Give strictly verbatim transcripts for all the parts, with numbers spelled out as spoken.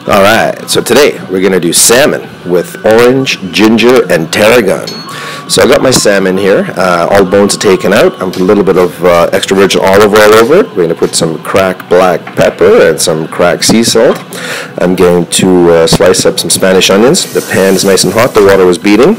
Alright, so today we're going to do salmon with orange, ginger, and tarragon. So I got my salmon here, uh, all the bones are taken out. I'm putting a little bit of uh, extra virgin olive oil over it. We're going to put some cracked black pepper and some cracked sea salt. I'm going to uh, slice up some Spanish onions. The pan is nice and hot, the water was beating.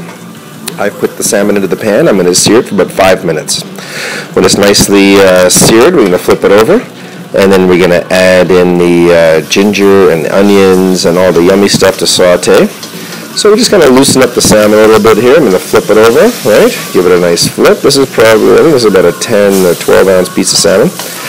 I put the salmon into the pan. I'm going to sear it for about five minutes. When it's nicely uh, seared, we're going to flip it over. And then we're going to add in the uh, ginger and the onions and all the yummy stuff to saute. So we're just going to loosen up the salmon a little bit here. I'm going to flip it over, right? Give it a nice flip. This is probably, I think this is about a ten or twelve ounce piece of salmon.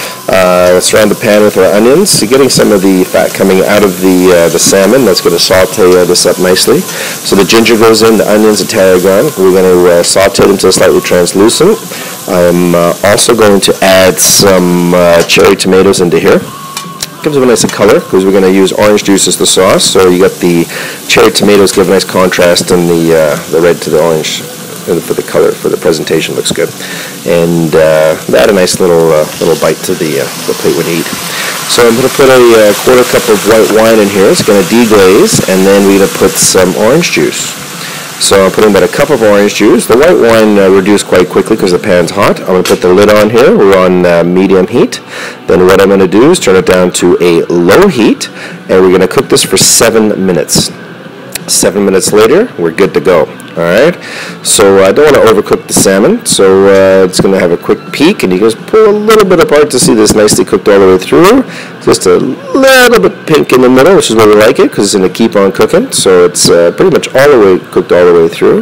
Uh, surround the pan with our onions. So getting some of the fat coming out of the uh, the salmon. That's going to saute uh, this up nicely. So the ginger goes in, the onions, the tarragon. We're going to uh, saute them until slightly translucent. I'm uh, also going to add some uh, cherry tomatoes into here. Gives them a nice color because we're going to use orange juice as the sauce. So you got the cherry tomatoes give a nice contrast, and the uh, the red to the orange for the color, for the presentation looks good. And uh, add a nice little uh, little bite to the uh, the plate when you eat. So I'm going to put a uh, quarter cup of white wine in here. It's going to deglaze, and then we're going to put some orange juice. So I'm putting about a cup of orange juice. The white wine uh, reduced quite quickly because the pan's hot. I'm going to put the lid on here. We're on uh, medium heat. Then what I'm going to do is turn it down to a low heat, and we're going to cook this for seven minutes. Seven minutes later, we're good to go. All right. So I don't want to overcook the salmon. So uh, it's going to have a quick peek, and you just pull a little bit apart to see this nicely cooked all the way through. Just a little bit pink in the middle, which is where we like it because it's going to keep on cooking. So it's uh, pretty much all the way cooked all the way through,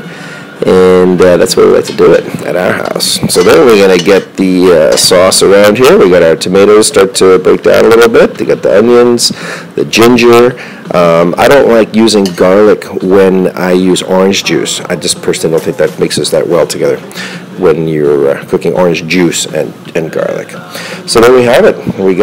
and uh, that's where we like to do it at our house. So then we're going to get the uh, sauce around here. We got our tomatoes start to break down a little bit. They got the onions, the ginger. Um, I don't like using garlic when I use orange juice. I just personally don't think that mixes that well together when you're uh, cooking orange juice and, and garlic. So there we have it. We got